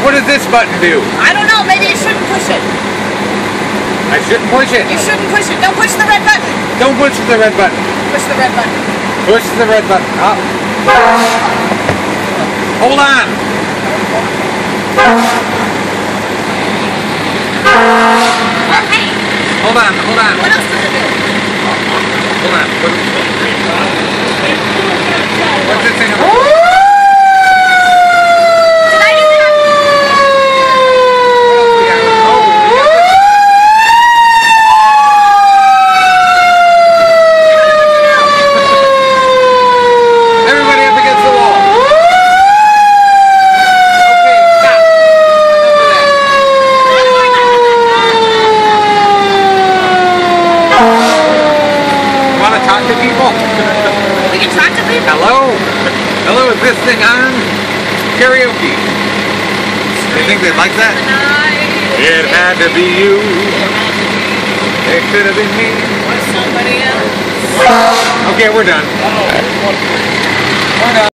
What does this button do? I don't know. Maybe you shouldn't push it. I shouldn't push it. You shouldn't push it. Don't push the red button. Don't push the red button. Push the red button. Push the red button. Up. Hold on. Okay. Hold on. Hold on. What else does it do? Hold on. What's this thing about? Talk to people? We can talk to people? Hello? Hello, is this thing on? Karaoke. You think they'd like that? It had to be you. It could have been me. Or somebody else. Okay, we're done. We're done.